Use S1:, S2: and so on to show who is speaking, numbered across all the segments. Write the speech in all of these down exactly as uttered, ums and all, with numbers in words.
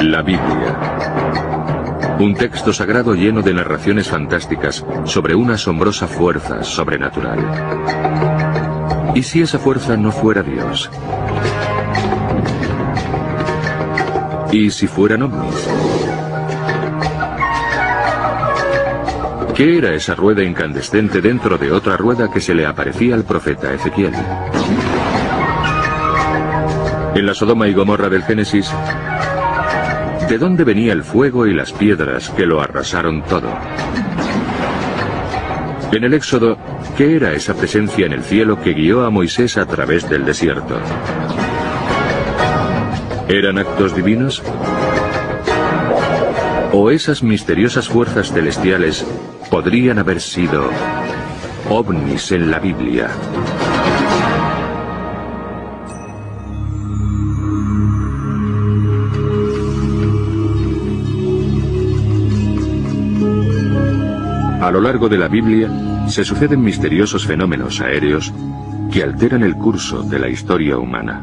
S1: La Biblia. Un texto sagrado lleno de narraciones fantásticas sobre una asombrosa fuerza sobrenatural. ¿Y si esa fuerza no fuera Dios? ¿Y si fueran ovnis? ¿Qué era esa rueda incandescente dentro de otra rueda que se le aparecía al profeta Ezequiel? En la Sodoma y Gomorra del Génesis, ¿de dónde venía el fuego y las piedras que lo arrasaron todo? En el Éxodo, ¿qué era esa presencia en el cielo que guió a Moisés a través del desierto? ¿Eran actos divinos? ¿O esas misteriosas fuerzas celestiales podrían haber sido ovnis en la Biblia? A lo largo de la Biblia se suceden misteriosos fenómenos aéreos que alteran el curso de la historia humana.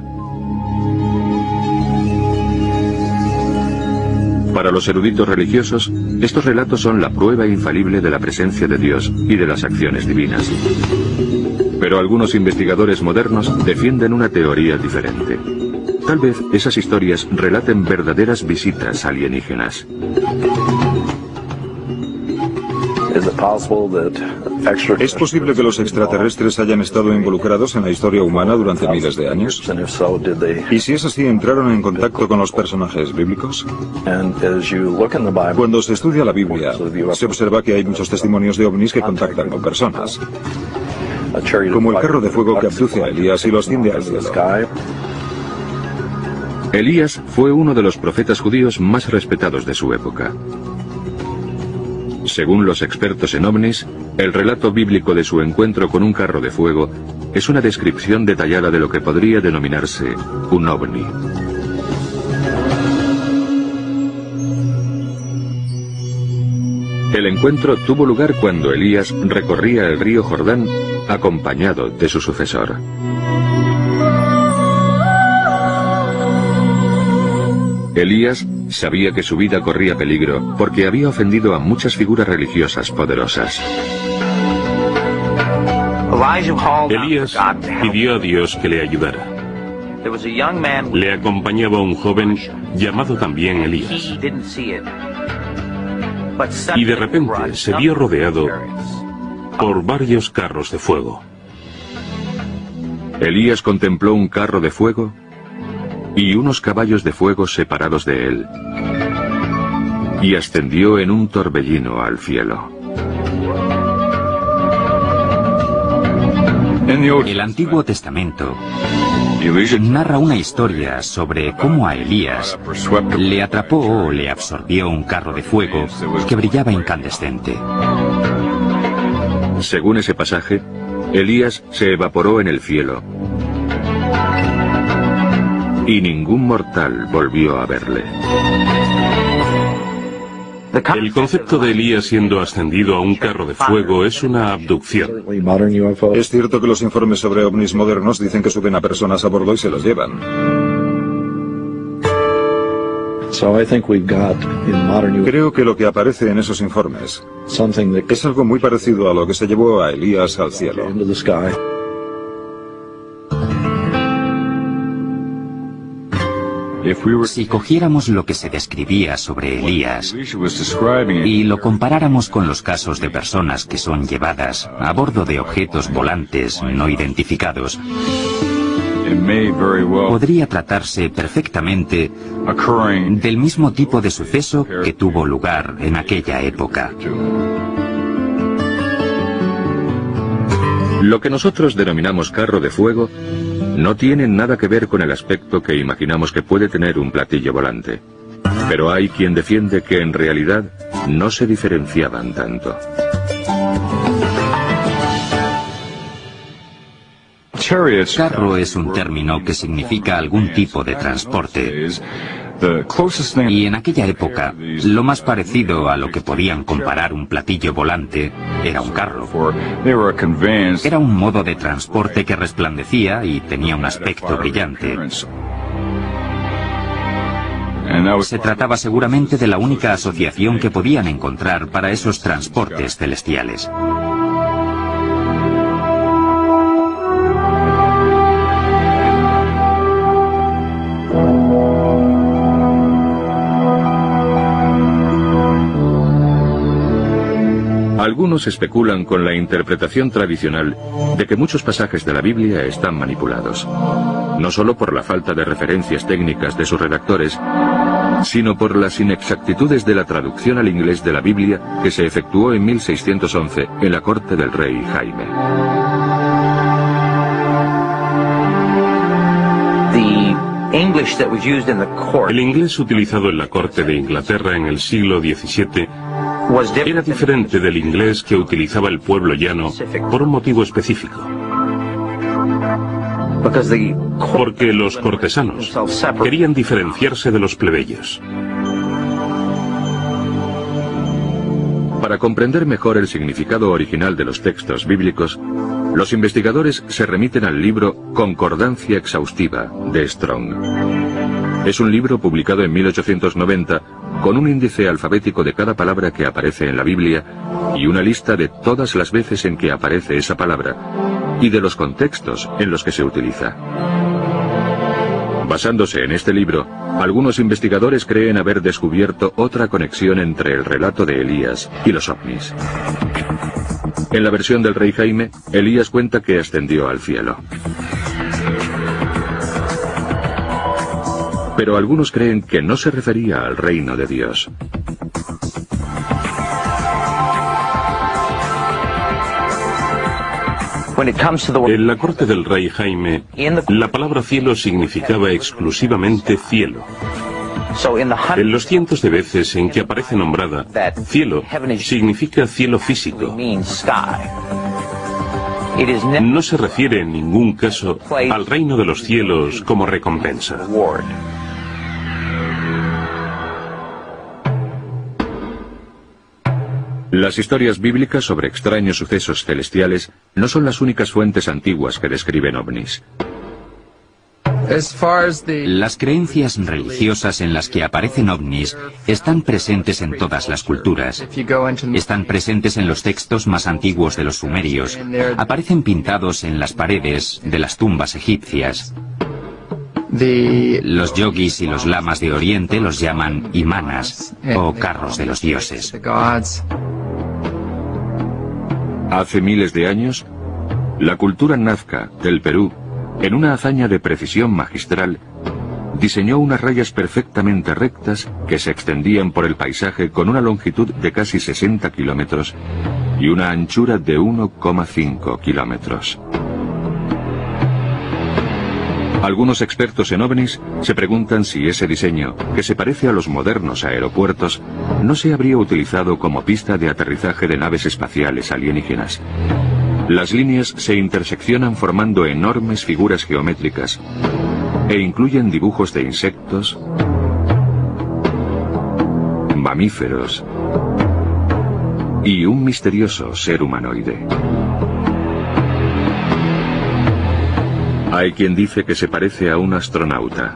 S1: Para los eruditos religiosos, estos relatos son la prueba infalible de la presencia de Dios y de las acciones divinas. Pero algunos investigadores modernos defienden una teoría diferente. Tal vez esas historias relaten verdaderas visitas alienígenas.
S2: ¿Es posible que los extraterrestres hayan estado involucrados en la historia humana durante miles de años? ¿Y si es así, entraron en contacto con los personajes bíblicos? Cuando se estudia la Biblia, se observa que hay muchos testimonios de ovnis que contactan con personas, como el carro de fuego que abduce a Elías y lo asciende al cielo.
S1: Elías fue uno de los profetas judíos más respetados de su época. Según los expertos en ovnis, el relato bíblico de su encuentro con un carro de fuego es una descripción detallada de lo que podría denominarse un ovni. El encuentro tuvo lugar cuando Elías recorría el río Jordán acompañado de su sucesor. Elías sabía que su vida corría peligro porque había ofendido a muchas figuras religiosas poderosas.
S3: Elías pidió a Dios que le ayudara. Le acompañaba un joven llamado también Elías. Y de repente se vio rodeado por varios carros de fuego.
S1: Elías contempló un carro de fuego y unos caballos de fuego separados de él, y ascendió en un torbellino al cielo.
S4: El Antiguo Testamento narra una historia sobre cómo a Elías le atrapó o le absorbió un carro de fuego que brillaba incandescente.
S1: Según ese pasaje, Elías se evaporó en el cielo y ningún mortal volvió a verle.
S3: El concepto de Elías siendo ascendido a un carro de fuego es una abducción.
S2: Es cierto que los informes sobre ovnis modernos dicen que suben a personas a bordo y se los llevan. Creo que lo que aparece en esos informes es algo muy parecido a lo que se llevó a Elías al cielo.
S4: Si cogiéramos lo que se describía sobre Elías y lo comparáramos con los casos de personas que son llevadas a bordo de objetos volantes no identificados, podría tratarse perfectamente del mismo tipo de suceso que tuvo lugar en aquella época.
S1: Lo que nosotros denominamos carro de fuego no tiene nada que ver con el aspecto que imaginamos que puede tener un platillo volante. Pero hay quien defiende que en realidad no se diferenciaban tanto.
S4: Carro es un término que significa algún tipo de transporte. Y en aquella época, lo más parecido a lo que podían comparar un platillo volante era un carro. Era un modo de transporte que resplandecía y tenía un aspecto brillante. Se trataba seguramente de la única asociación que podían encontrar para esos transportes celestiales.
S1: Algunos especulan con la interpretación tradicional de que muchos pasajes de la Biblia están manipulados, no solo por la falta de referencias técnicas de sus redactores, sino por las inexactitudes de la traducción al inglés de la Biblia que se efectuó en mil seiscientos once en la corte del rey Jaime.
S3: El inglés utilizado en la corte de Inglaterra en el siglo diecisiete era diferente del inglés que utilizaba el pueblo llano por un motivo específico. Porque los cortesanos querían diferenciarse de los plebeyos.
S1: Para comprender mejor el significado original de los textos bíblicos, los investigadores se remiten al libro Concordancia Exhaustiva de Strong. Es un libro publicado en mil ochocientos noventa con un índice alfabético de cada palabra que aparece en la Biblia y una lista de todas las veces en que aparece esa palabra y de los contextos en los que se utiliza. Basándose en este libro, algunos investigadores creen haber descubierto otra conexión entre el relato de Elías y los ovnis. En la versión del rey Jaime, Elías cuenta que ascendió al cielo. Pero algunos creen que no se refería al reino de Dios.
S3: En la corte del rey Jaime, la palabra cielo significaba exclusivamente cielo. En los cientos de veces en que aparece nombrada, cielo significa cielo físico. No se refiere en ningún caso al reino de los cielos como recompensa.
S1: Las historias bíblicas sobre extraños sucesos celestiales no son las únicas fuentes antiguas que describen ovnis.
S4: Las creencias religiosas en las que aparecen ovnis están presentes en todas las culturas. Están presentes en los textos más antiguos de los sumerios. Aparecen pintados en las paredes de las tumbas egipcias. Los yogis y los lamas de Oriente los llaman imanas o carros de los dioses.
S1: Hace miles de años, la cultura nazca del Perú, en una hazaña de precisión magistral, diseñó unas rayas perfectamente rectas que se extendían por el paisaje con una longitud de casi sesenta kilómetros y una anchura de uno coma cinco kilómetros. Algunos expertos en ovnis se preguntan si ese diseño, que se parece a los modernos aeropuertos, no se habría utilizado como pista de aterrizaje de naves espaciales alienígenas. Las líneas se interseccionan formando enormes figuras geométricas e incluyen dibujos de insectos, mamíferos y un misterioso ser humanoide. Hay quien dice que se parece a un astronauta.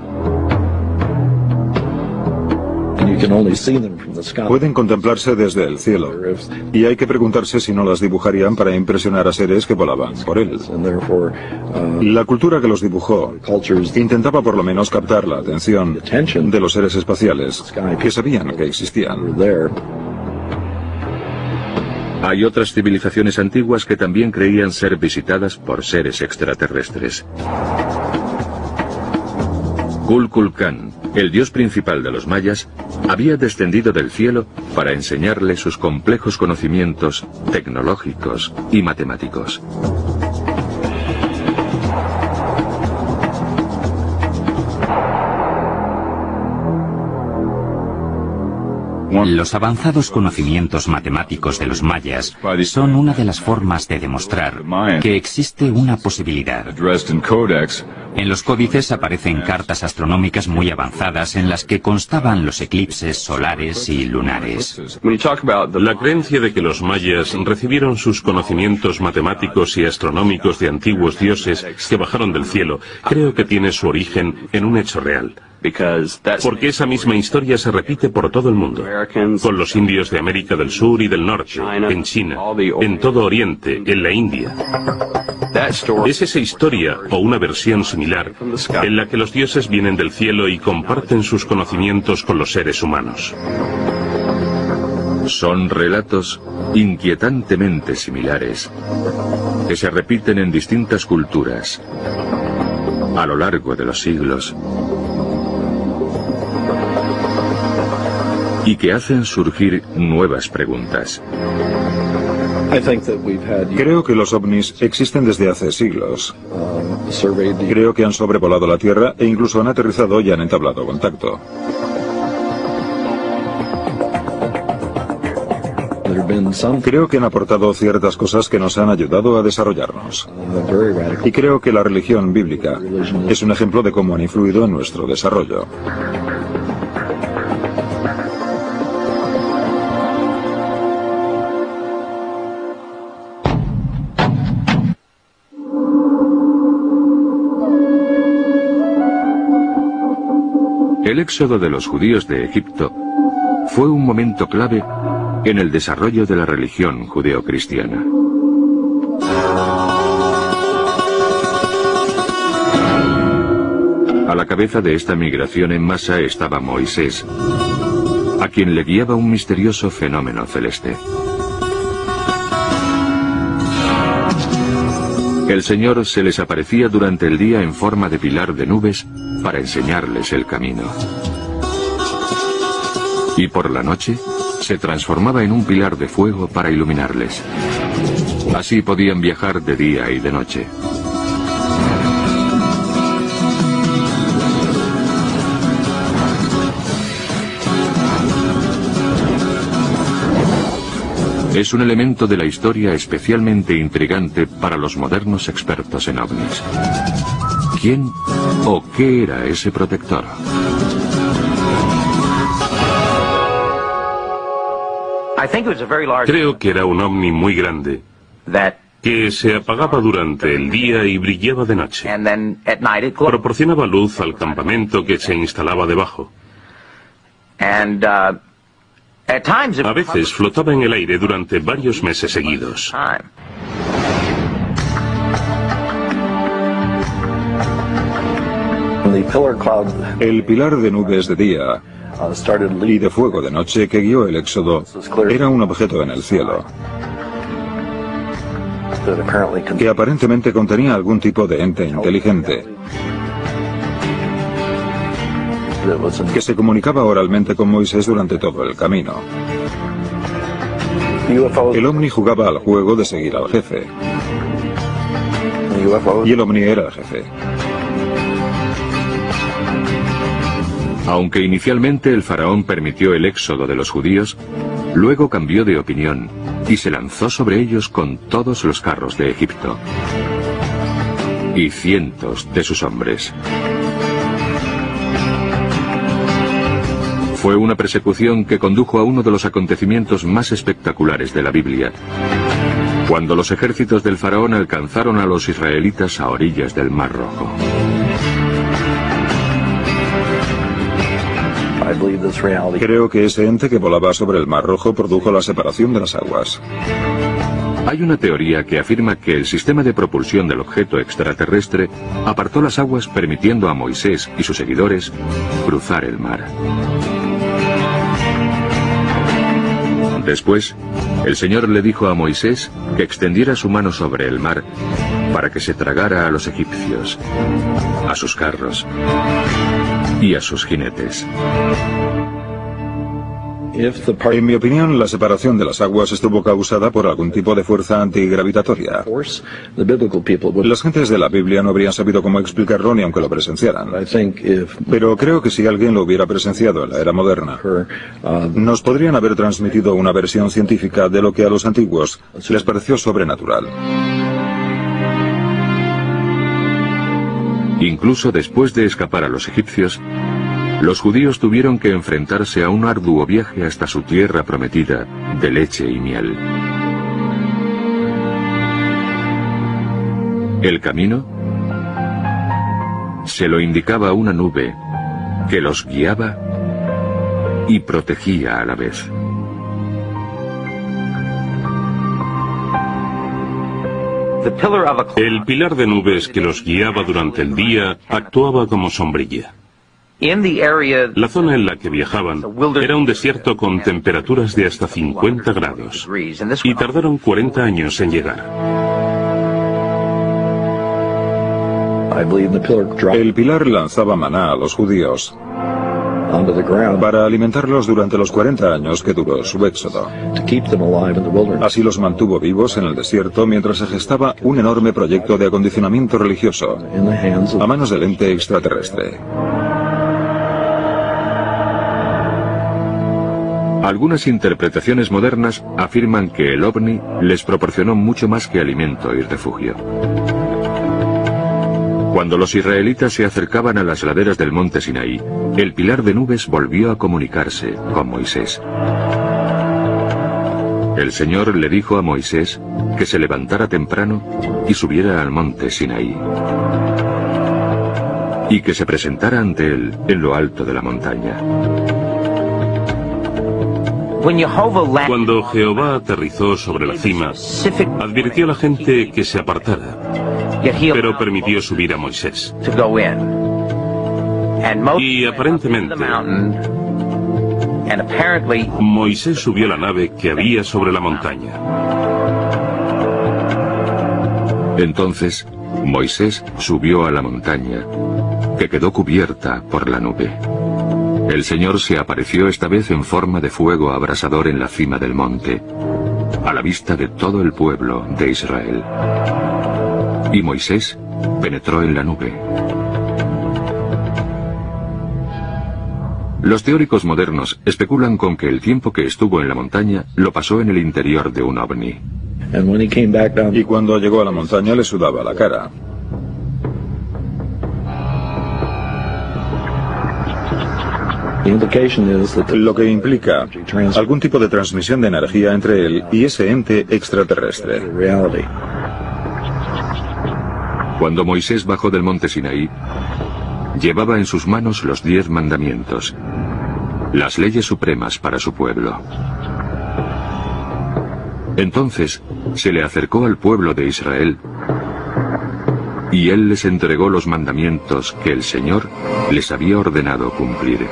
S2: Pueden contemplarse desde el cielo, y hay que preguntarse si no las dibujarían para impresionar a seres que volaban por él. La cultura que los dibujó intentaba por lo menos captar la atención de los seres espaciales, que sabían que existían.
S1: Hay otras civilizaciones antiguas que también creían ser visitadas por seres extraterrestres. Kukulcán, el dios principal de los mayas, había descendido del cielo para enseñarle sus complejos conocimientos tecnológicos y matemáticos.
S4: Los avanzados conocimientos matemáticos de los mayas son una de las formas de demostrar que existe una posibilidad. En los códices aparecen cartas astronómicas muy avanzadas en las que constaban los eclipses solares y lunares.
S3: La creencia de que los mayas recibieron sus conocimientos matemáticos y astronómicos de antiguos dioses que bajaron del cielo, creo que tiene su origen en un hecho real. Porque esa misma historia se repite por todo el mundo, con los indios de América del Sur y del Norte, en China, en todo Oriente, en la India. Es esa historia, o una versión similar, en la que los dioses vienen del cielo y comparten sus conocimientos con los seres humanos.
S1: Son relatos inquietantemente similares, que se repiten en distintas culturas, a lo largo de los siglos, y que hacen surgir nuevas preguntas.
S2: Creo que los ovnis existen desde hace siglos. Creo que han sobrevolado la Tierra e incluso han aterrizado y han entablado contacto. Creo que han aportado ciertas cosas que nos han ayudado a desarrollarnos. Y creo que la religión bíblica es un ejemplo de cómo han influido en nuestro desarrollo.
S1: El éxodo de los judíos de Egipto fue un momento clave en el desarrollo de la religión judeocristiana. A la cabeza de esta migración en masa estaba Moisés, a quien le guiaba un misterioso fenómeno celeste. El Señor se les aparecía durante el día en forma de pilar de nubes para enseñarles el camino. Y por la noche se transformaba en un pilar de fuego para iluminarles. Así podían viajar de día y de noche. Es un elemento de la historia especialmente intrigante para los modernos expertos en ovnis. ¿Quién o qué era ese protector?
S3: Creo que era un ovni muy grande, que se apagaba durante el día y brillaba de noche. Proporcionaba luz al campamento que se instalaba debajo. A veces flotaba en el aire durante varios meses seguidos.
S2: El pilar de nubes de día y de fuego de noche que guió el éxodo era un objeto en el cielo, que aparentemente contenía algún tipo de ente inteligente, que se comunicaba oralmente con Moisés durante todo el camino. El ovni jugaba al juego de seguir al jefe, y el ovni era el jefe.
S1: Aunque inicialmente el faraón permitió el éxodo de los judíos, luego cambió de opinión y se lanzó sobre ellos con todos los carros de Egipto y cientos de sus hombres. Fue una persecución que condujo a uno de los acontecimientos más espectaculares de la Biblia, cuando los ejércitos del faraón alcanzaron a los israelitas a orillas del Mar Rojo.
S2: Creo que ese ente que volaba sobre el Mar Rojo produjo la separación de las aguas.
S1: Hay una teoría que afirma que el sistema de propulsión del objeto extraterrestre apartó las aguas permitiendo a Moisés y sus seguidores cruzar el mar. Después, el Señor le dijo a Moisés que extendiera su mano sobre el mar para que se tragara a los egipcios, a sus carros y a sus jinetes.
S2: En mi opinión, la separación de las aguas estuvo causada por algún tipo de fuerza antigravitatoria. Las gentes de la Biblia no habrían sabido cómo explicarlo ni aunque lo presenciaran. Pero creo que si alguien lo hubiera presenciado en la era moderna, nos podrían haber transmitido una versión científica de lo que a los antiguos les pareció sobrenatural.
S1: Incluso después de escapar a los egipcios, los judíos tuvieron que enfrentarse a un arduo viaje hasta su tierra prometida de leche y miel. El camino se lo indicaba una nube que los guiaba y protegía a la vez.
S3: El pilar de nubes que los guiaba durante el día actuaba como sombrilla. La zona en la que viajaban era un desierto con temperaturas de hasta cincuenta grados y tardaron cuarenta años en llegar.
S2: El pilar lanzaba maná a los judíos para alimentarlos durante los cuarenta años que duró su éxodo. Así los mantuvo vivos en el desierto mientras se gestaba un enorme proyecto de acondicionamiento religioso a manos del ente extraterrestre.
S1: Algunas interpretaciones modernas afirman que el ovni les proporcionó mucho más que alimento y refugio. Cuando los israelitas se acercaban a las laderas del monte Sinaí, el pilar de nubes volvió a comunicarse con Moisés. El Señor le dijo a Moisés que se levantara temprano y subiera al monte Sinaí, y que se presentara ante él en lo alto de la montaña.
S3: Cuando Jehová aterrizó sobre la cima, advirtió a la gente que se apartara, pero permitió subir a Moisés. Y aparentemente, Moisés subió a la nave que había sobre la montaña.
S1: Entonces, Moisés subió a la montaña, que quedó cubierta por la nube. El Señor se apareció esta vez en forma de fuego abrasador en la cima del monte, a la vista de todo el pueblo de Israel. Y Moisés penetró en la nube. Los teóricos modernos especulan con que el tiempo que estuvo en la montaña lo pasó en el interior de un ovni.
S2: Y cuando llegó a la montaña le sudaba la cara. Lo que implica algún tipo de transmisión de energía entre él y ese ente extraterrestre.
S1: Cuando Moisés bajó del monte Sinaí, llevaba en sus manos los diez mandamientos, las leyes supremas para su pueblo. Entonces se le acercó al pueblo de Israel y él les entregó los mandamientos que el Señor les había ordenado cumplir.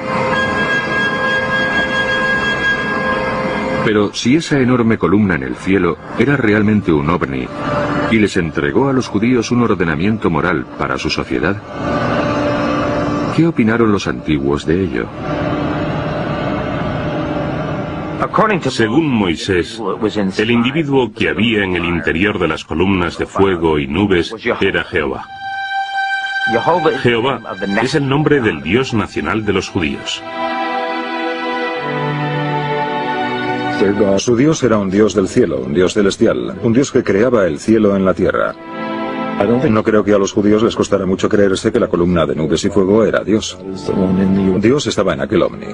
S1: Pero si esa enorme columna en el cielo era realmente un ovni y les entregó a los judíos un ordenamiento moral para su sociedad, ¿qué opinaron los antiguos de ello?
S3: Según Moisés, el individuo que había en el interior de las columnas de fuego y nubes era Jehová. Jehová es el nombre del Dios nacional de los judíos.
S2: Su Dios era un Dios del cielo, un Dios celestial, un Dios que creaba el cielo en la tierra. No creo que a los judíos les costara mucho creerse que la columna de nubes y fuego era Dios. Dios estaba en aquel ovni.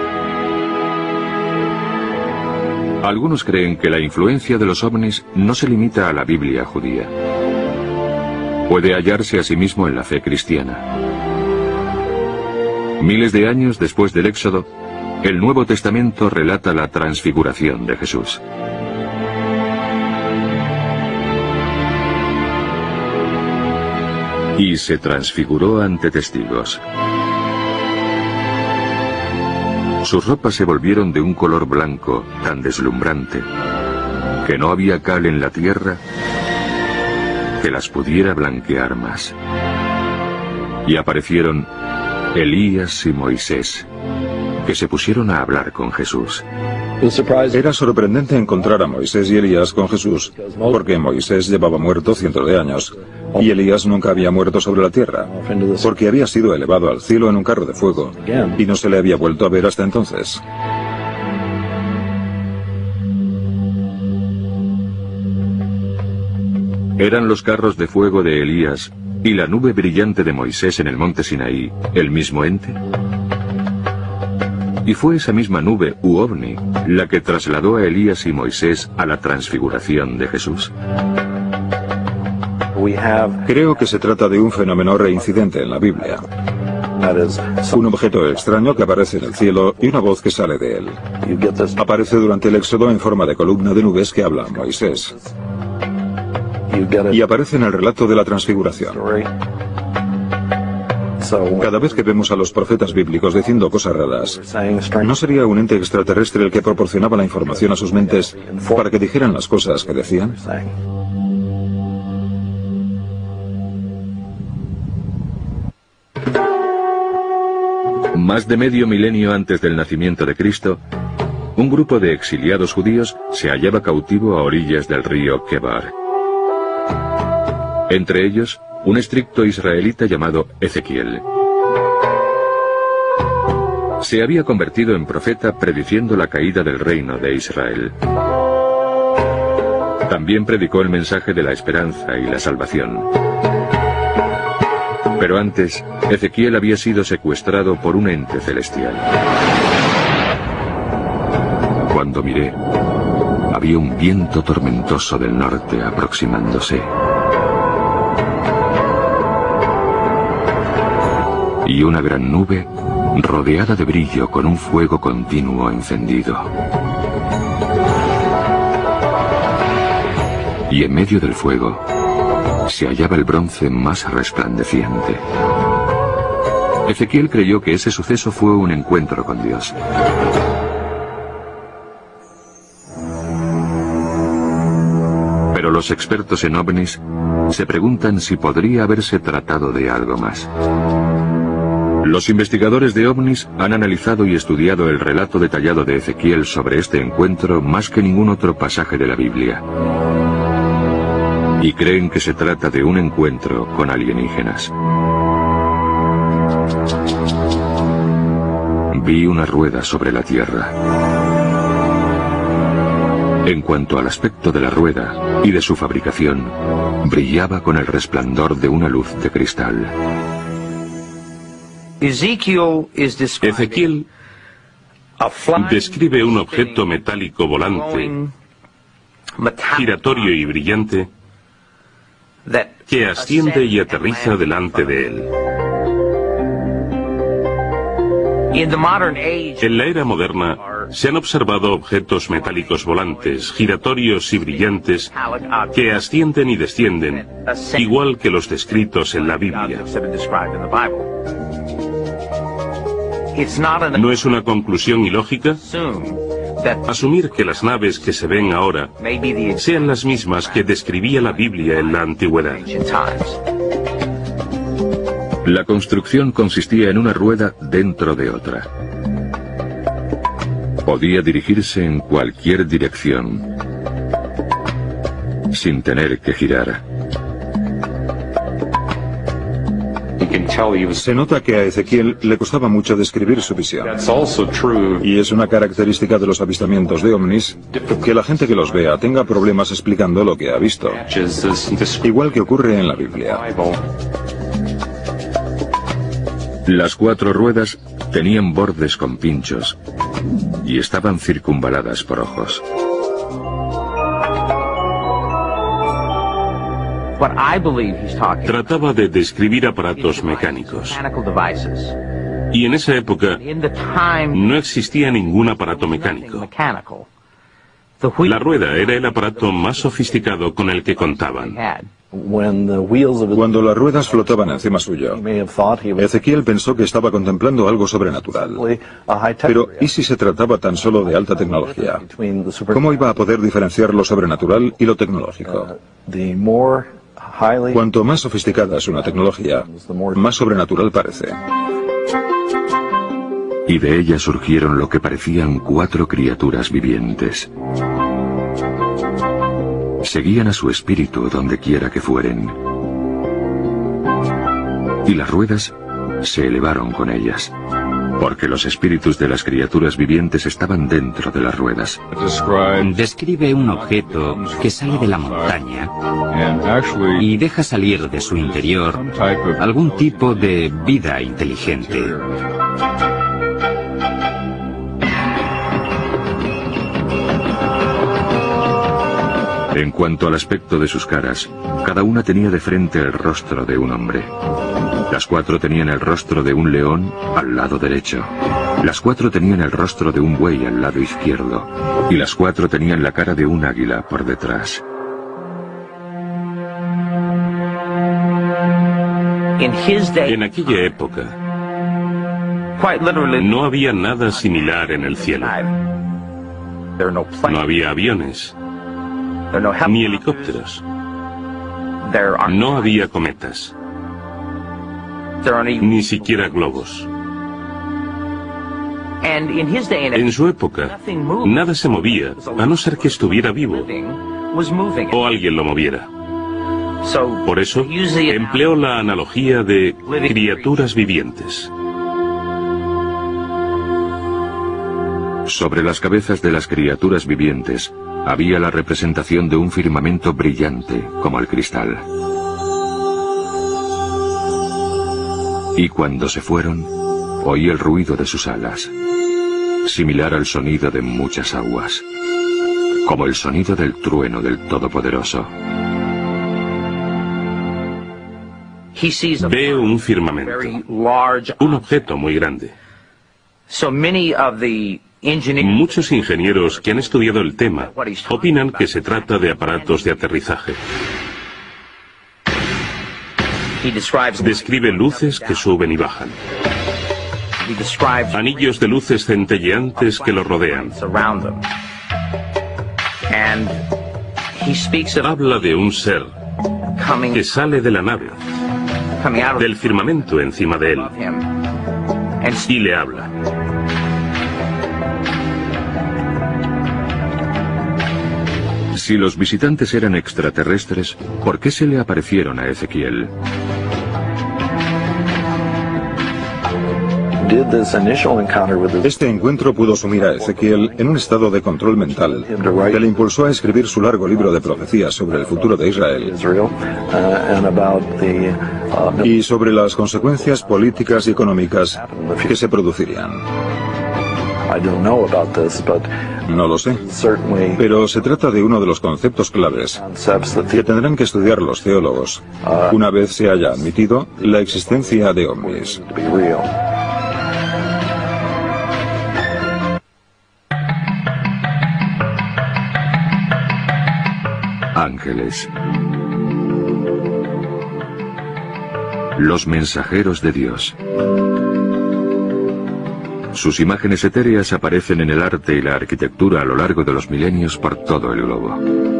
S1: Algunos creen que la influencia de los ovnis no se limita a la Biblia judía. Puede hallarse a sí mismo en la fe cristiana. Miles de años después del Éxodo, el Nuevo Testamento relata la transfiguración de Jesús. Y se transfiguró ante testigos. Sus ropas se volvieron de un color blanco tan deslumbrante que no había cal en la tierra que las pudiera blanquear más. Y aparecieron Elías y Moisés, que se pusieron a hablar con Jesús.
S2: Era sorprendente encontrar a Moisés y Elías con Jesús, porque Moisés llevaba muerto cientos de años, y Elías nunca había muerto sobre la tierra, porque había sido elevado al cielo en un carro de fuego, y no se le había vuelto a ver hasta entonces.
S1: Eran los carros de fuego de Elías ¿Y la nube brillante de Moisés en el monte Sinaí, el mismo ente? Y fue esa misma nube, u ovni, la que trasladó a Elías y Moisés a la transfiguración de Jesús.
S2: Creo que se trata de un fenómeno reincidente en la Biblia. Un objeto extraño que aparece en el cielo y una voz que sale de él. Aparece durante el Éxodo en forma de columna de nubes que habla Moisés. Y aparece en el relato de la transfiguración. Cada vez que vemos a los profetas bíblicos diciendo cosas raras, ¿no sería un ente extraterrestre el que proporcionaba la información a sus mentes para que dijeran las cosas que decían?
S1: Más de medio milenio antes del nacimiento de Cristo, un grupo de exiliados judíos se hallaba cautivo a orillas del río Kebar. Entre ellos, un estricto israelita llamado Ezequiel. Se había convertido en profeta prediciendo la caída del reino de Israel. También predicó el mensaje de la esperanza y la salvación. Pero antes, Ezequiel había sido secuestrado por un ente celestial. Cuando miré, había un viento tormentoso del norte aproximándose. Y una gran nube rodeada de brillo con un fuego continuo encendido. Y en medio del fuego se hallaba el bronce más resplandeciente. Ezequiel creyó que ese suceso fue un encuentro con Dios. Pero los expertos en ovnis se preguntan si podría haberse tratado de algo más. Los investigadores de ovnis han analizado y estudiado el relato detallado de Ezequiel sobre este encuentro más que ningún otro pasaje de la Biblia. Y creen que se trata de un encuentro con alienígenas. Vi una rueda sobre la tierra. En cuanto al aspecto de la rueda y de su fabricación, brillaba con el resplandor de una luz de cristal.
S3: Ezequiel describe un objeto metálico volante, giratorio y brillante, que asciende y aterriza delante de él. En la era moderna se han observado objetos metálicos volantes, giratorios y brillantes que ascienden y descienden, igual que los descritos en la Biblia. ¿No es una conclusión ilógica asumir que las naves que se ven ahora sean las mismas que describía la Biblia en la antigüedad?
S1: La construcción consistía en una rueda dentro de otra. Podía dirigirse en cualquier dirección, sin tener que girar.
S2: Se nota que a Ezequiel le costaba mucho describir su visión. Y es una característica de los avistamientos de ovnis que la gente que los vea tenga problemas explicando lo que ha visto. Igual que ocurre en la Biblia.
S1: Las cuatro ruedas tenían bordes con pinchos y estaban circunvaladas por ojos.
S3: Trataba de describir aparatos mecánicos. Y en esa época no existía ningún aparato mecánico. La rueda era el aparato más sofisticado con el que contaban.
S2: Cuando las ruedas flotaban encima suyo, Ezequiel pensó que estaba contemplando algo sobrenatural. Pero, ¿y si se trataba tan solo de alta tecnología? ¿Cómo iba a poder diferenciar lo sobrenatural y lo tecnológico? Cuanto más sofisticada es una tecnología, más sobrenatural parece.
S1: Y de ella surgieron lo que parecían cuatro criaturas vivientes. Seguían a su espíritu donde quiera que fueren. Y las ruedas se elevaron con ellas. porque los espíritus de las criaturas vivientes estaban dentro de las ruedas.
S4: Describe un objeto que sale de la montaña y deja salir de su interior algún tipo de vida inteligente.
S1: En cuanto al aspecto de sus caras, cada una tenía de frente el rostro de un hombre. Las cuatro tenían el rostro de un león al lado derecho. Las cuatro tenían el rostro de un buey al lado izquierdo. Y las cuatro tenían la cara de un águila por detrás.
S3: En aquella época, no había nada similar en el cielo. No había aviones, ni helicópteros. No había cometas, ni siquiera globos. En su época, nada se movía, a no ser que estuviera vivo, o alguien lo moviera. Por eso, empleó la analogía de criaturas vivientes.
S1: Sobre las cabezas de las criaturas vivientes había la representación de un firmamento brillante, como el cristal. Y cuando se fueron, oí el ruido de sus alas, similar al sonido de muchas aguas, como el sonido del trueno del Todopoderoso.
S3: Ve un firmamento, un objeto muy grande. Muchos ingenieros que han estudiado el tema opinan que se trata de aparatos de aterrizaje. Describe luces que suben y bajan, anillos de luces centelleantes que lo rodean. Habla de un ser que sale de la nave, del firmamento encima de él, y le habla.
S1: Si los visitantes eran extraterrestres, ¿por qué se le aparecieron a Ezequiel?
S2: Este encuentro pudo sumir a Ezequiel en un estado de control mental que le impulsó a escribir su largo libro de profecías sobre el futuro de Israel y sobre las consecuencias políticas y económicas que se producirían. No lo sé, pero se trata de uno de los conceptos claves que tendrán que estudiar los teólogos una vez se haya admitido la existencia de ovnis.
S1: Ángeles. Los mensajeros de Dios. Sus imágenes etéreas aparecen en el arte y la arquitectura a lo largo de los milenios por todo el globo.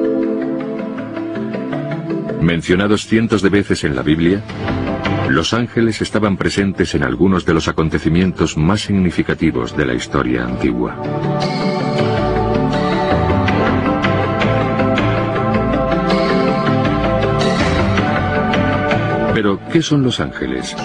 S1: Mencionados cientos de veces en la Biblia, los ángeles estaban presentes en algunos de los acontecimientos más significativos de la historia antigua. Pero, ¿qué son los ángeles?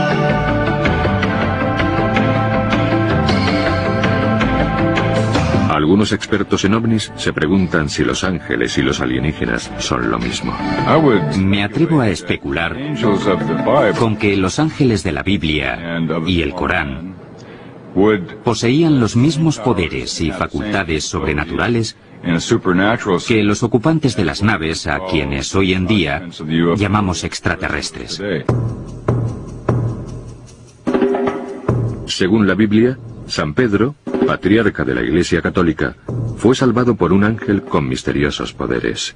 S1: Algunos expertos en ovnis se preguntan si los ángeles y los alienígenas son lo mismo.
S4: Me atrevo a especular con que los ángeles de la Biblia y el Corán poseían los mismos poderes y facultades sobrenaturales que los ocupantes de las naves a quienes hoy en día llamamos extraterrestres.
S1: Según la Biblia, San Pedro, patriarca de la Iglesia Católica, fue salvado por un ángel con misteriosos poderes.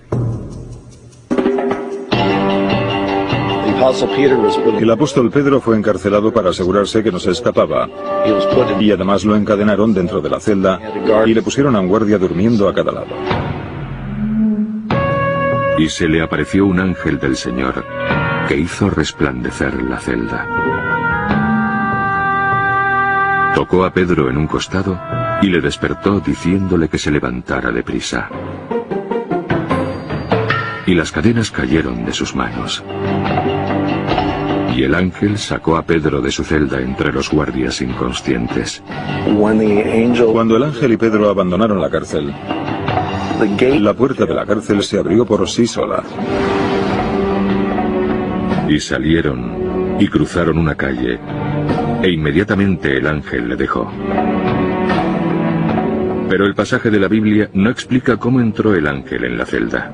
S2: El apóstol Pedro fue encarcelado para asegurarse que no se escapaba, y además lo encadenaron dentro de la celda y le pusieron a un guardia durmiendo a cada lado.
S1: Y se le apareció un ángel del Señor que hizo resplandecer la celda. Tocó a Pedro en un costado y le despertó diciéndole que se levantara deprisa. Y las cadenas cayeron de sus manos. Y el ángel sacó a Pedro de su celda entre los guardias inconscientes.
S2: Cuando el ángel y Pedro abandonaron la cárcel, la puerta de la cárcel se abrió por sí sola.
S1: Y salieron y cruzaron una calle, e inmediatamente el ángel le dejó. Pero el pasaje de la Biblia no explica cómo entró el ángel en la celda.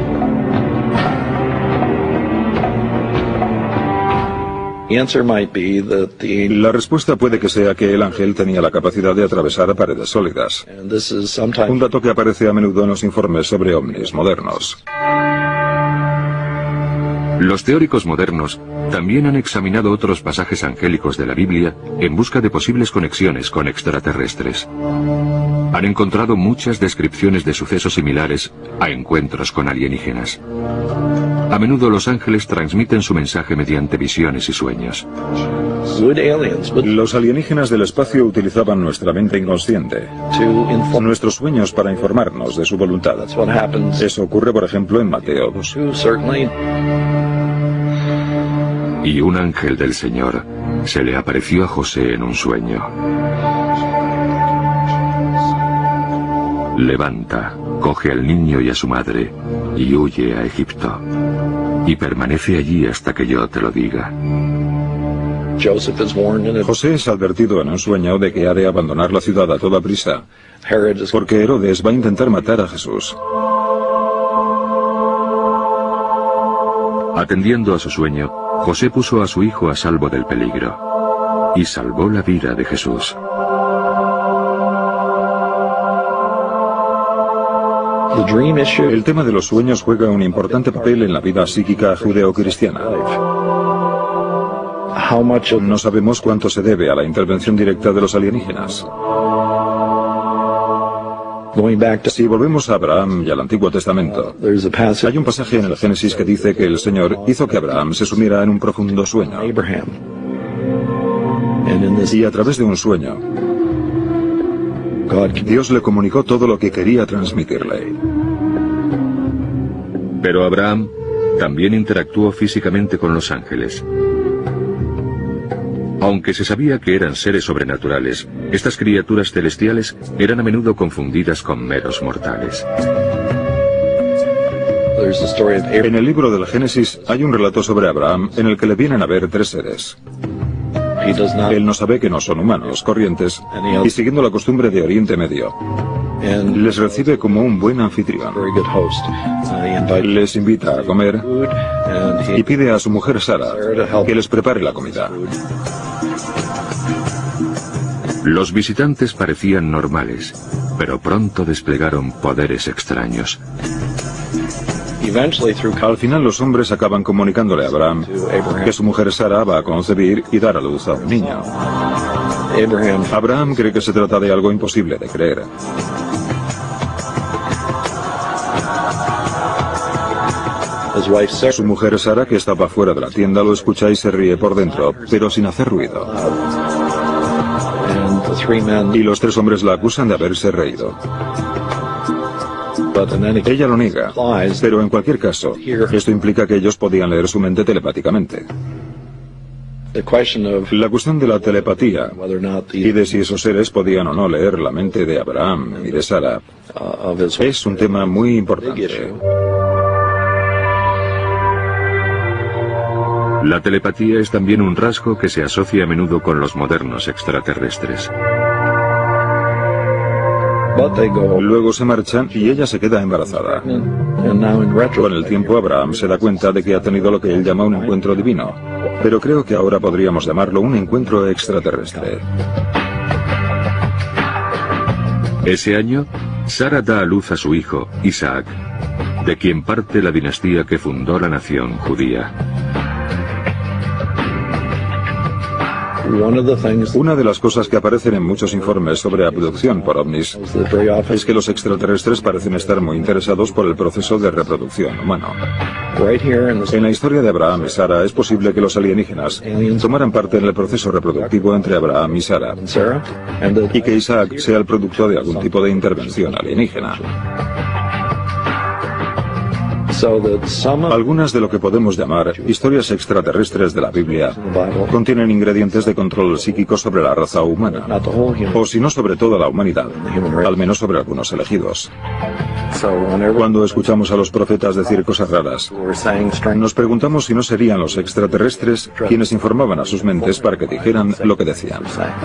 S2: La respuesta puede que sea que el ángel tenía la capacidad de atravesar paredes sólidas. Un dato que aparece a menudo en los informes sobre ovnis modernos.
S1: Los teóricos modernos también han examinado otros pasajes angélicos de la Biblia en busca de posibles conexiones con extraterrestres. Han encontrado muchas descripciones de sucesos similares a encuentros con alienígenas. A menudo los ángeles transmiten su mensaje mediante visiones y sueños.
S2: Los alienígenas del espacio utilizaban nuestra mente inconsciente, nuestros sueños para informarnos de su voluntad. Eso ocurre, por ejemplo, en Mateo dos.
S1: Y un ángel del Señor se le apareció a José en un sueño. Levanta, coge al niño y a su madre y huye a Egipto. Y permanece allí hasta que yo te lo diga.
S2: José es advertido en un sueño de que ha de abandonar la ciudad a toda prisa, porque Herodes va a intentar matar a Jesús.
S1: Atendiendo a su sueño, José puso a su hijo a salvo del peligro y salvó la vida de Jesús.
S2: El tema de los sueños juega un importante papel en la vida psíquica judeocristiana. No sabemos cuánto se debe a la intervención directa de los alienígenas. Si volvemos a Abraham y al Antiguo Testamento, hay un pasaje en el Génesis que dice que el Señor hizo que Abraham se sumiera en un profundo sueño. Y a través de un sueño, Dios le comunicó todo lo que quería transmitirle.
S1: Pero Abraham también interactuó físicamente con los ángeles. Aunque se sabía que eran seres sobrenaturales, estas criaturas celestiales eran a menudo confundidas con meros mortales.
S2: En el libro del Génesis hay un relato sobre Abraham en el que le vienen a ver tres seres. Él no sabe que no son humanos, corrientes, y siguiendo la costumbre de Oriente Medio, les recibe como un buen anfitrión. Les invita a comer y pide a su mujer Sara que les prepare la comida.
S1: Los visitantes parecían normales, pero pronto desplegaron poderes extraños.
S2: Al final los hombres acaban comunicándole a Abraham que su mujer Sara va a concebir y dar a luz a un niño. Abraham cree que se trata de algo imposible de creer. Su mujer Sara, que estaba fuera de la tienda, lo escucha y se ríe por dentro, pero sin hacer ruido. Y los tres hombres la acusan de haberse reído. Ella lo niega, pero en cualquier caso, esto implica que ellos podían leer su mente telepáticamente. La cuestión de la telepatía y de si esos seres podían o no leer la mente de Abraham y de Sara es un tema muy importante.
S1: La telepatía es también un rasgo que se asocia a menudo con los modernos extraterrestres.
S2: Luego se marchan y ella se queda embarazada. Con el tiempo Abraham se da cuenta de que ha tenido lo que él llama un encuentro divino, pero creo que ahora podríamos llamarlo un encuentro extraterrestre.
S1: Ese año, Sara da a luz a su hijo, Isaac, de quien parte la dinastía que fundó la nación judía.
S2: Una de las cosas que aparecen en muchos informes sobre abducción por ovnis es que los extraterrestres parecen estar muy interesados por el proceso de reproducción humano. En la historia de Abraham y Sara es posible que los alienígenas tomaran parte en el proceso reproductivo entre Abraham y Sara, y que Isaac sea el producto de algún tipo de intervención alienígena. Algunas de lo que podemos llamar historias extraterrestres de la Biblia contienen ingredientes de control psíquico sobre la raza humana, o si no sobre toda la humanidad, al menos sobre algunos elegidos. Cuando escuchamos a los profetas decir cosas raras, nos preguntamos si no serían los extraterrestres quienes informaban a sus mentes para que dijeran lo que decían.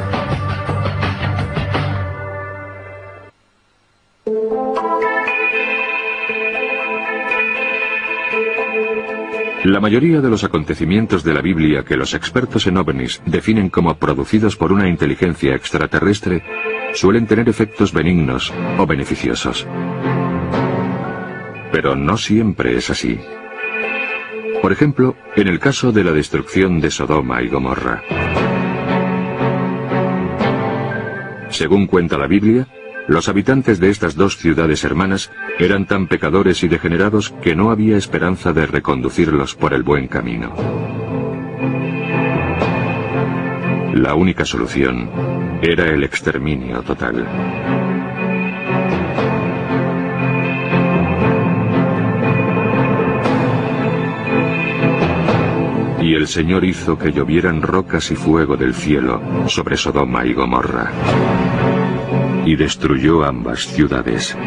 S1: La mayoría de los acontecimientos de la Biblia que los expertos en ovnis definen como producidos por una inteligencia extraterrestre suelen tener efectos benignos o beneficiosos. Pero no siempre es así. Por ejemplo, en el caso de la destrucción de Sodoma y Gomorra. Según cuenta la Biblia, los habitantes de estas dos ciudades hermanas eran tan pecadores y degenerados que no había esperanza de reconducirlos por el buen camino. La única solución era el exterminio total. Y el Señor hizo que llovieran rocas y fuego del cielo sobre Sodoma y Gomorra, y destruyó ambas ciudades.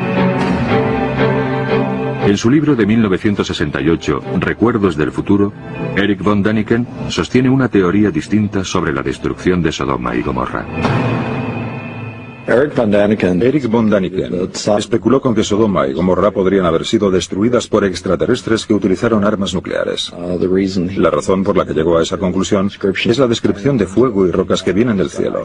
S1: En su libro de mil novecientos sesenta y ocho, Recuerdos del futuro, Eric von Däniken sostiene una teoría distinta sobre la destrucción de Sodoma y Gomorra.
S2: Eric von Däniken, Eric von Däniken especuló con que Sodoma y Gomorra podrían haber sido destruidas por extraterrestres que utilizaron armas nucleares. La razón por la que llegó a esa conclusión es la descripción de fuego y rocas que vienen del cielo.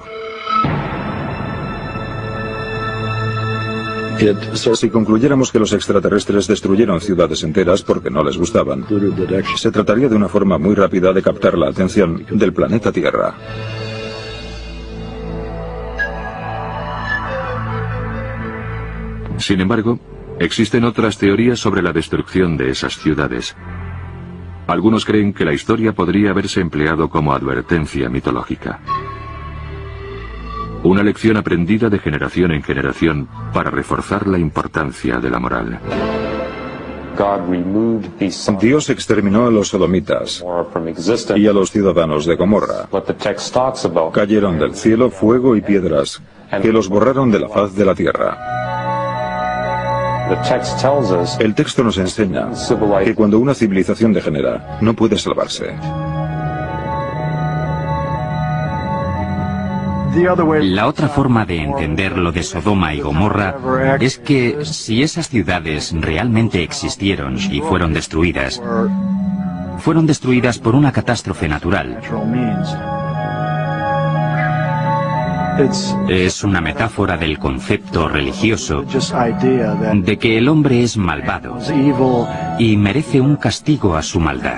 S2: Si concluyéramos que los extraterrestres destruyeron ciudades enteras porque no les gustaban, se trataría de una forma muy rápida de captar la atención del planeta Tierra.
S1: Sin embargo, existen otras teorías sobre la destrucción de esas ciudades. Algunos creen que la historia podría haberse empleado como advertencia mitológica. Una lección aprendida de generación en generación para reforzar la importancia de la moral.
S2: Dios exterminó a los sodomitas y a los ciudadanos de Gomorra. Cayeron del cielo fuego y piedras que los borraron de la faz de la tierra. El texto nos enseña que cuando una civilización degenera, no puede salvarse.
S4: La otra forma de entender lo de Sodoma y Gomorra es que si esas ciudades realmente existieron y fueron destruidas, fueron destruidas por una catástrofe natural. Es una metáfora del concepto religioso de que el hombre es malvado y merece un castigo a su maldad.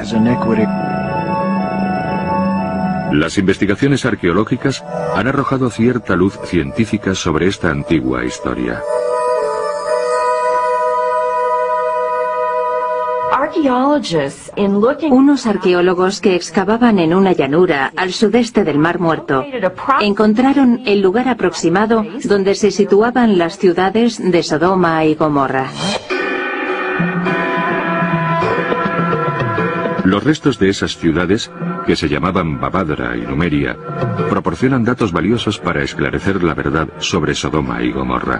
S1: Las investigaciones arqueológicas han arrojado cierta luz científica sobre esta antigua historia.
S5: Unos arqueólogos que excavaban en una llanura al sudeste del Mar Muerto encontraron el lugar aproximado donde se situaban las ciudades de Sodoma y Gomorra.
S1: Los restos de esas ciudades, que se llamaban Babadra y Numeria, proporcionan datos valiosos para esclarecer la verdad sobre Sodoma y Gomorra.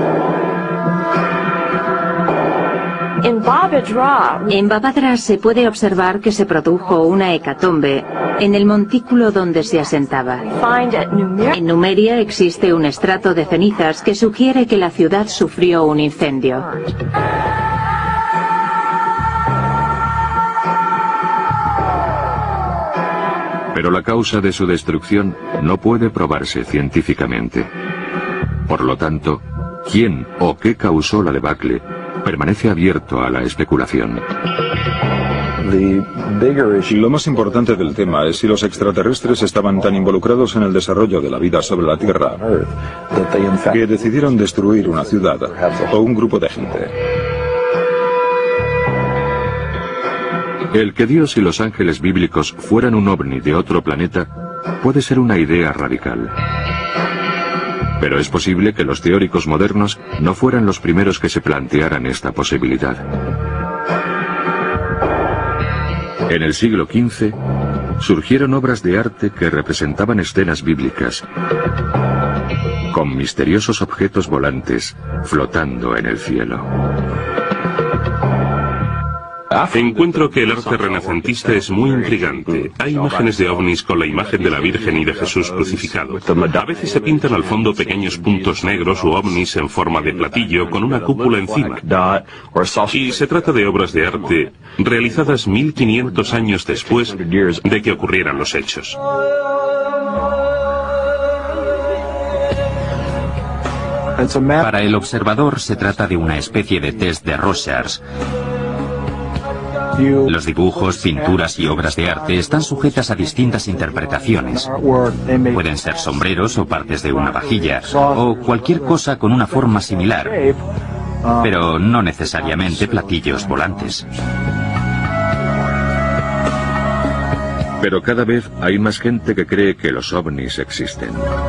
S5: En Babadra se puede observar que se produjo una hecatombe en el montículo donde se asentaba. En Numeria existe un estrato de cenizas que sugiere que la ciudad sufrió un incendio.
S1: Pero la causa de su destrucción no puede probarse científicamente. Por lo tanto, ¿quién o qué causó la debacle? Permanece abierto a la especulación.
S2: Lo más importante del tema es si los extraterrestres estaban tan involucrados en el desarrollo de la vida sobre la Tierra que decidieron destruir una ciudad o un grupo de gente.
S1: El que Dios y los ángeles bíblicos fueran un ovni de otro planeta puede ser una idea radical. Pero es posible que los teóricos modernos no fueran los primeros que se plantearan esta posibilidad. En el siglo quince, surgieron obras de arte que representaban escenas bíblicas, con misteriosos objetos volantes flotando en el cielo.
S3: Encuentro que el arte renacentista es muy intrigante. Hay imágenes de ovnis con la imagen de la Virgen y de Jesús crucificado. A veces se pintan al fondo pequeños puntos negros u ovnis en forma de platillo con una cúpula encima. Y se trata de obras de arte realizadas mil quinientos años después de que ocurrieran los hechos.
S4: Para el observador se trata de una especie de test de Rorschach. Los dibujos, pinturas y obras de arte están sujetas a distintas interpretaciones. Pueden ser sombreros o partes de una vajilla, o cualquier cosa con una forma similar, pero no necesariamente platillos volantes.
S1: Pero cada vez hay más gente que cree que los ovnis existen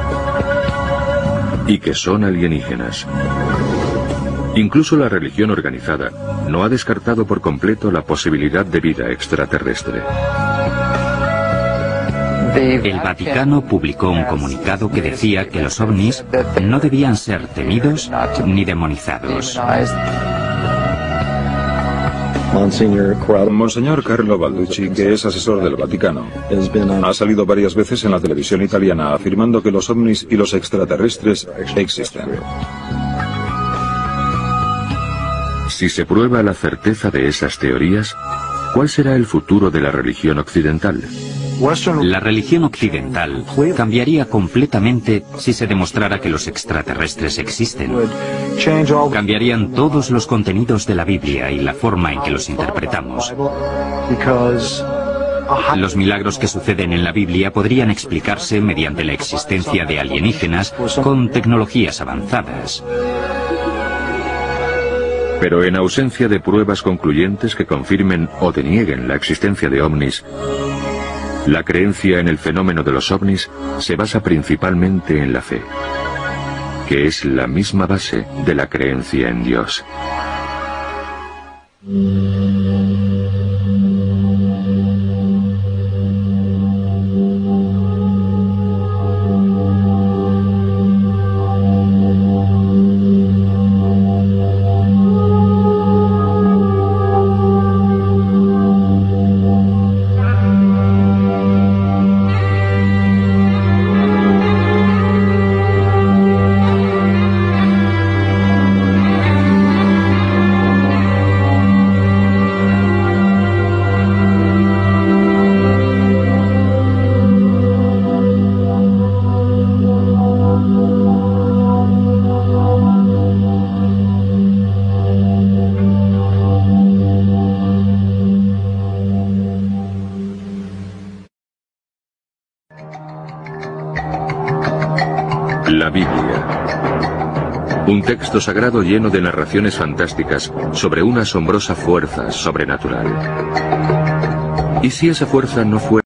S1: y que son alienígenas. Incluso la religión organizada no ha descartado por completo la posibilidad de vida extraterrestre.
S4: El Vaticano publicó un comunicado que decía que los ovnis no debían ser temidos ni demonizados.
S2: Monseñor Carlo Balducci, que es asesor del Vaticano, ha salido varias veces en la televisión italiana afirmando que los ovnis y los extraterrestres existen.
S1: Si se prueba la certeza de esas teorías, ¿cuál será el futuro de la religión occidental?
S4: La religión occidental cambiaría completamente si se demostrara que los extraterrestres existen. Cambiarían todos los contenidos de la Biblia y la forma en que los interpretamos. Los milagros que suceden en la Biblia podrían explicarse mediante la existencia de alienígenas con tecnologías avanzadas.
S1: Pero en ausencia de pruebas concluyentes que confirmen o denieguen la existencia de ovnis, la creencia en el fenómeno de los ovnis se basa principalmente en la fe, que es la misma base de la creencia en Dios. La Biblia. Un texto sagrado lleno de narraciones fantásticas sobre una asombrosa fuerza sobrenatural. ¿Y si esa fuerza no fuera